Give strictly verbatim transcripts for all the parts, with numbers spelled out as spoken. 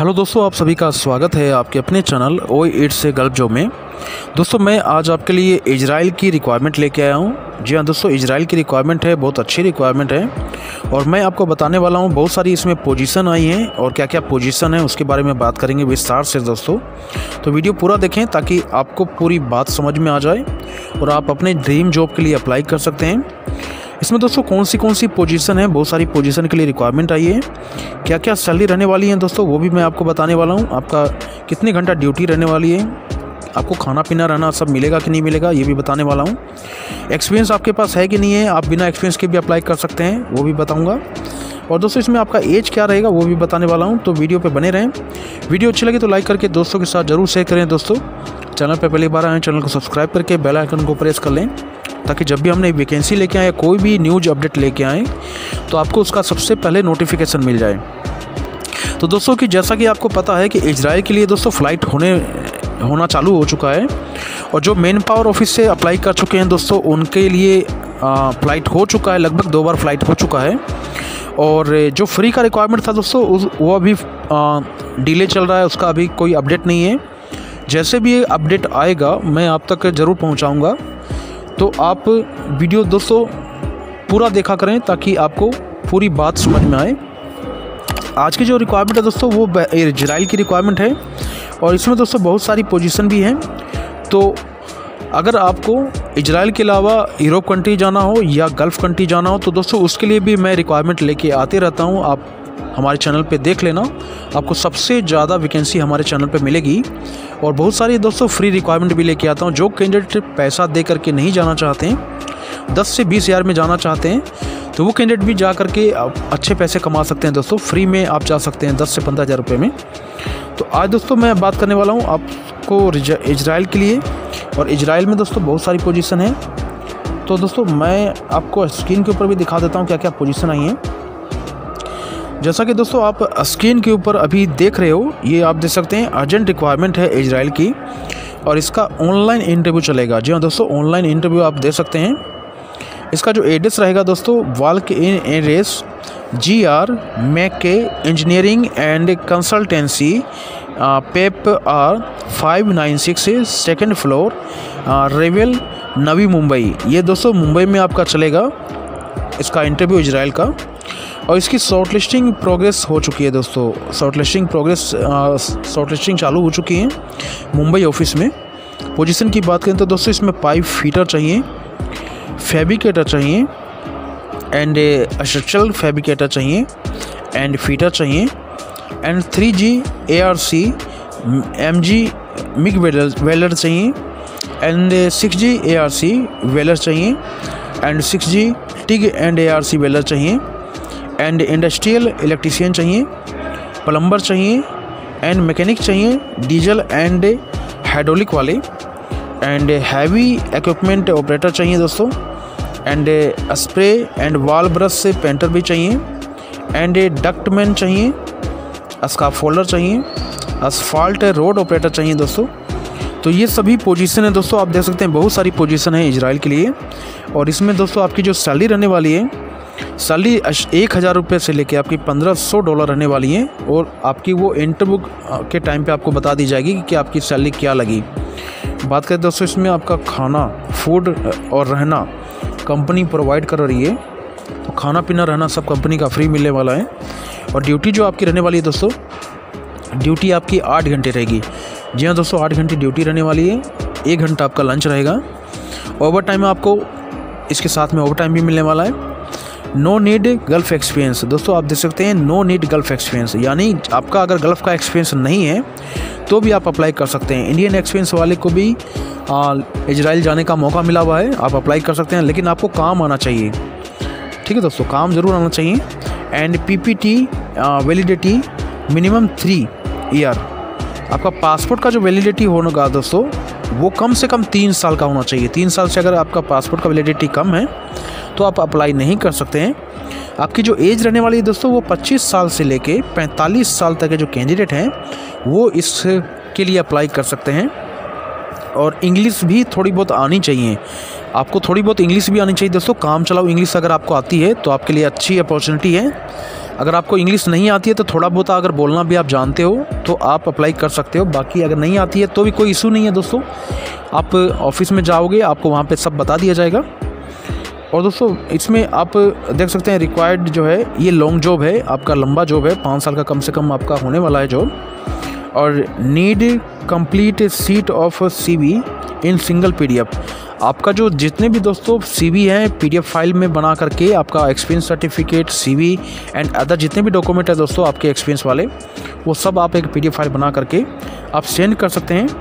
Hello दोस्तों, आप सभी का स्वागत है आपके अपने चैनल ओ एट से गल्फ जॉब में। दोस्तों मैं आज आपके लिए इजराइल की रिक्वायरमेंट लेके आया हूँ। जी हाँ दोस्तों, इजराइल की रिक्वायरमेंट है, बहुत अच्छी रिक्वायरमेंट है और मैं आपको बताने वाला हूँ बहुत सारी इसमें पोजीशन आई हैं और क्या क्या पोजीशन है उसके बारे में बात करेंगे विस्तार से दोस्तों। तो वीडियो पूरा देखें ताकि आपको पूरी बात समझ में आ जाए और आप अपने ड्रीम जॉब के लिए अप्लाई कर सकते हैं। इसमें दोस्तों कौन सी कौन सी पोजीशन है, बहुत सारी पोजीशन के लिए रिक्वायरमेंट आई है, क्या क्या सैलरी रहने वाली है दोस्तों वो भी मैं आपको बताने वाला हूँ। आपका कितने घंटा ड्यूटी रहने वाली है, आपको खाना पीना रहना सब मिलेगा कि नहीं मिलेगा ये भी बताने वाला हूँ। एक्सपीरियंस आपके पास है कि नहीं है, आप बिना एक्सपीरियंस के भी अप्लाई कर सकते हैं वो भी बताऊँगा। और दोस्तों इसमें आपका एज क्या रहेगा वो भी बताने वाला हूँ, तो वीडियो पे बने रहें। वीडियो अच्छी लगी तो लाइक करके दोस्तों के साथ ज़रूर शेयर करें। दोस्तों चैनल पे पहली बार आए चैनल को सब्सक्राइब करके बेल आइकन को प्रेस कर लें ताकि जब भी हमने वैकेंसी लेके आए, कोई भी न्यूज अपडेट लेके आए तो आपको उसका सबसे पहले नोटिफिकेशन मिल जाए। तो दोस्तों कि जैसा कि आपको पता है कि इजराइल के लिए दोस्तों फ़्लाइट होने होना चालू हो चुका है और जो मेन पावर ऑफिस से अप्लाई कर चुके हैं दोस्तों उनके लिए फ़्लाइट हो चुका है, लगभग दो बार फ़्लाइट हो चुका है। और जो फ्री का रिक्वायरमेंट था दोस्तों उस वो अभी डिले चल रहा है, उसका अभी कोई अपडेट नहीं है। जैसे भी ये अपडेट आएगा मैं आप तक ज़रूर पहुंचाऊंगा, तो आप वीडियो दोस्तों पूरा देखा करें ताकि आपको पूरी बात समझ में आए। आज की जो रिक्वायरमेंट है दोस्तों वो इजराइल की रिक्वायरमेंट है और इसमें दोस्तों बहुत सारी पोजीशन भी हैं। तो अगर आपको इजराइल के अलावा यूरोप कंट्री जाना हो या गल्फ़ कंट्री जाना हो तो दोस्तों उसके लिए भी मैं रिक्वायरमेंट लेके आते रहता हूँ। आप हमारे चैनल पे देख लेना, आपको सबसे ज़्यादा वैकेंसी हमारे चैनल पे मिलेगी और बहुत सारी दोस्तों फ्री रिक्वायरमेंट भी लेके आता हूँ। जो कैंडिडेट पैसा दे करके नहीं जाना चाहते हैं, दस से बीस हज़ार में जाना चाहते हैं, तो वो कैंडिडेट भी जा करके अच्छे पैसे कमा सकते हैं दोस्तों। फ्री में आप जा सकते हैं दस से पंद्रह हज़ार रुपये में। तो आज दोस्तों मैं बात करने वाला हूँ आपको इजराइल के लिए और इजराइल में दोस्तों बहुत सारी पोजीशन है। तो दोस्तों मैं आपको स्क्रीन के ऊपर भी दिखा देता हूँ क्या क्या पोजीशन आई हैं। जैसा कि दोस्तों आप स्क्रीन के ऊपर अभी देख रहे हो, ये आप देख सकते हैं अर्जेंट रिक्वायरमेंट है इजराइल की और इसका ऑनलाइन इंटरव्यू चलेगा। जी हाँ दोस्तों, ऑनलाइन इंटरव्यू आप दे सकते हैं। इसका जो एड्रेस रहेगा दोस्तों walk in address G R Mackay engineering and consultancy PAP R five nine six second floor रेवेल नवी मुंबई। ये दोस्तों मुंबई में आपका चलेगा इसका इंटरव्यू इजराइल का। और इसकी शॉर्ट लिस्टिंग प्रोग्रेस हो चुकी है दोस्तों, short listing progress short listing चालू हो चुकी है मुंबई ऑफिस में। पोजीशन की बात करें तो दोस्तों इसमें पाइप फिटर चाहिए, फैब्रिकेटर चाहिए एंड स्ट्रक्चरल फैब्रिकेटर चाहिए एंड फिटर चाहिए and three G A R C M G MIG welder welder चाहिए and six G A R C welder चाहिए and six G TIG and A R C welder चाहिए and industrial electrician चाहिए, plumber चाहिए and mechanic चाहिए, diesel and hydraulic वाले and heavy equipment operator चाहिए दोस्तों and spray and wall brush से painter भी चाहिए एंड डक्टमैन चाहिए, स्काफोल्डर चाहिए, असफाल्ट रोड ऑपरेटर चाहिए दोस्तों। तो ये सभी पोजीशन है दोस्तों, आप देख सकते हैं बहुत सारी पोजीशन है इजराइल के लिए। और इसमें दोस्तों आपकी जो सैलरी रहने वाली है, सैलरी एक हज़ार रुपये से लेके आपकी पंद्रह सौ डॉलर रहने वाली है और आपकी वो इंटरव्यू के टाइम पे आपको बता दी जाएगी कि आपकी सैलरी क्या लगी। बात करें दोस्तों इसमें आपका खाना फूड और रहना कंपनी प्रोवाइड कर रही है, तो खाना पीना रहना सब कंपनी का फ्री मिलने वाला है। और ड्यूटी जो आपकी रहने वाली है दोस्तों, ड्यूटी आपकी आठ घंटे रहेगी। जी हाँ दोस्तों, आठ घंटे ड्यूटी रहने वाली है, एक घंटा आपका लंच रहेगा। ओवर टाइम आपको इसके साथ में ओवर टाइम भी मिलने वाला है। नो नीड गल्फ़ एक्सपीरियंस दोस्तों, आप देख सकते हैं नो नीड गल्फ़ एक्सपीरियंस, यानी आपका अगर गल्फ़ का एक्सपीरियंस नहीं है तो भी आप अप्लाई कर सकते हैं। इंडियन एक्सपीरियंस वाले को भी इजराइल जाने का मौका मिला हुआ है, आप अप्लाई कर सकते हैं, लेकिन आपको काम आना चाहिए। ठीक है दोस्तों, काम ज़रूर आना चाहिए। And P P T validity minimum three year, आपका पासपोर्ट का जो वैलिडिटी होगा दोस्तों वो कम से कम तीन साल का होना चाहिए। तीन साल से अगर आपका पासपोर्ट का वैलिडिटी कम है तो आप अप्लाई नहीं कर सकते हैं। आपकी जो एज रहने वाली है दोस्तों वो पच्चीस साल से लेके पैंतालीस साल तक के जो कैंडिडेट हैं वो इसके लिए अप्लाई कर सकते हैं। और इंग्लिश भी थोड़ी बहुत आनी चाहिए, आपको थोड़ी बहुत इंग्लिश भी आनी चाहिए दोस्तों। काम चलाओ इंग्लिश अगर आपको आती है तो आपके लिए अच्छी अपॉर्चुनिटी है। अगर आपको इंग्लिश नहीं आती है तो थोड़ा बहुत अगर बोलना भी आप जानते हो तो आप अप्लाई कर सकते हो। बाकी अगर नहीं आती है तो भी कोई इशू नहीं है दोस्तों, आप ऑफिस में जाओगे आपको वहाँ पे सब बता दिया जाएगा। और दोस्तों इसमें आप देख सकते हैं रिक्वायर्ड जो है ये लॉन्ग जॉब है, आपका लंबा जॉब है, पाँच साल का कम से कम आपका होने वाला है जॉब। और need complete set of CV in single PDF. आपका जो जितने भी दोस्तों सीवी हैं पीडीएफ फाइल में बना करके आपका experience certificate, CV and other जितने भी डॉक्यूमेंट है दोस्तों आपके एक्सपीरियंस वाले, वो सब आप एक पीडीएफ फाइल बना करके आप सेंड कर सकते हैं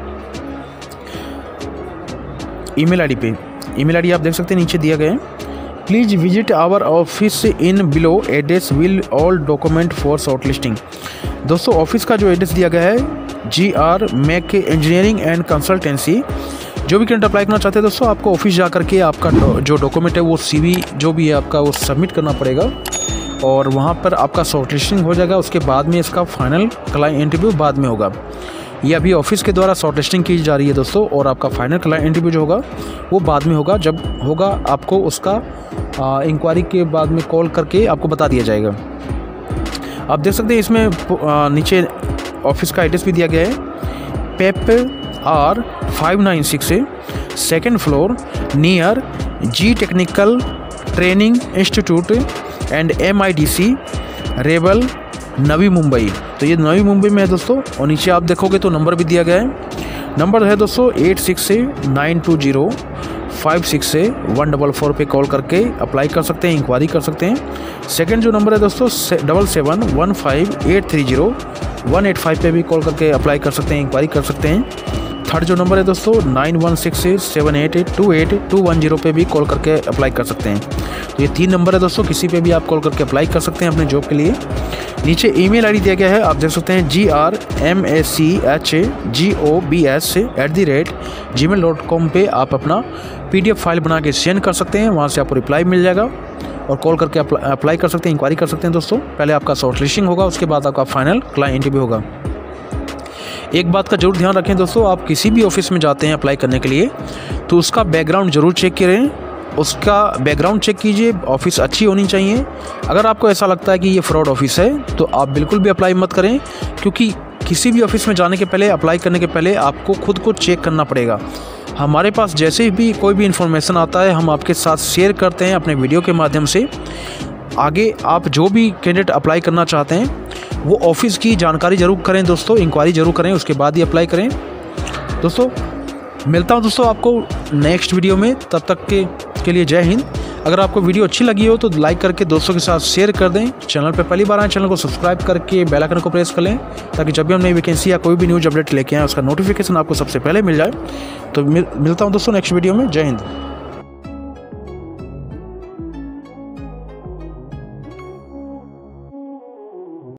ईमेल आईडी पे। ईमेल आईडी आप देख सकते हैं नीचे दिया गया है। Please visit our office in below address will all document for shortlisting. दोस्तों ऑफिस का जो एड्रेस दिया गया है G R Mac engineering and consultancy. जो भी कैंडिडेट अप्लाई करना चाहते हैं दोस्तों आपको ऑफिस जा करके आपका जो डॉक्यूमेंट है वो सीवी जो भी है आपका वो सबमिट करना पड़ेगा और वहाँ पर आपका शॉर्टलिस्टिंग हो जाएगा। उसके बाद में इसका फाइनल क्लाइंट इंटरव्यू बाद में होगा। ये अभी ऑफिस के द्वारा शॉर्टलिस्टिंग की जा रही है दोस्तों और आपका फाइनल क्लाइंट इंटरव्यू जो होगा वो बाद में होगा। जब होगा आपको उसका इंक्वायरी के बाद में कॉल करके आपको बता दिया जाएगा। आप देख सकते हैं इसमें आ, नीचे ऑफिस का एड्रेस भी दिया गया है। PAP R five nine six second floor near G technical training institute and M I D C Rabale Navi Mumbai. तो ये नवी मुंबई में है दोस्तों। और नीचे आप देखोगे तो नंबर भी दिया गया है। नंबर है दोस्तों एट सिक्स से nine two zero five six से वन डबल फोर पे कॉल करके अप्लाई कर सकते हैं, इंक्वायरी कर सकते हैं। सेकंड जो नंबर है दोस्तों double seven one five eight three zero one eight five पे भी कॉल करके अप्लाई कर सकते हैं, इंक्वायरी कर सकते हैं। थर्ड जो नंबर है दोस्तों nine one six seven eight two eight two one zero पे भी कॉल करके अप्लाई कर सकते हैं। तो ये तीन नंबर है दोस्तों, किसी पे भी आप कॉल करके अप्लाई कर सकते हैं अपने जॉब के लिए। नीचे ईमेल आईडी दिया गया है, आप देख सकते हैं G R M A C H G O B S at the rate gmail dot com पर आप अपना पी डी एफ फाइल बना के सेंड कर सकते हैं। वहाँ से आपको रिप्लाई मिल जाएगा और कॉल करके अप्लाई कर सकते हैं, इंक्वायरी कर सकते हैं दोस्तों। पहले आपका शॉर्टलिस्टिंग होगा, उसके बाद आपका फाइनल क्लाइंट इंटरव्यू होगा। एक बात का जरूर ध्यान रखें दोस्तों, आप किसी भी ऑफिस में जाते हैं अप्लाई करने के लिए तो उसका बैकग्राउंड जरूर चेक करें, उसका बैकग्राउंड चेक कीजिए, ऑफिस अच्छी होनी चाहिए। अगर आपको ऐसा लगता है कि ये फ्रॉड ऑफिस है तो आप बिल्कुल भी अप्लाई मत करें, क्योंकि किसी भी ऑफिस में जाने के पहले, अप्लाई करने के पहले आपको खुद को चेक करना पड़ेगा। हमारे पास जैसे भी कोई भी इन्फॉर्मेशन आता है हम आपके साथ शेयर करते हैं अपने वीडियो के माध्यम से। आगे आप जो भी कैंडिडेट अप्लाई करना चाहते हैं वो ऑफिस की जानकारी जरूर करें दोस्तों, इंक्वायरी जरूर करें, उसके बाद ही अप्लाई करें। दोस्तों मिलता हूं दोस्तों आपको नेक्स्ट वीडियो में, तब तक के के लिए जय हिंद। अगर आपको वीडियो अच्छी लगी हो तो लाइक करके दोस्तों के साथ शेयर कर दें। चैनल पर पहली बार आए चैनल को सब्सक्राइब करके बेल आइकन को प्रेस कर लें, ताकि जब भी हम नई वैकेंसी या कोई भी न्यूज़ अपडेट लेके आएँ उसका नोटिफिकेशन आपको सबसे पहले मिल जाए। तो मिलता हूँ दोस्तों नेक्स्ट वीडियो में। जय हिंद।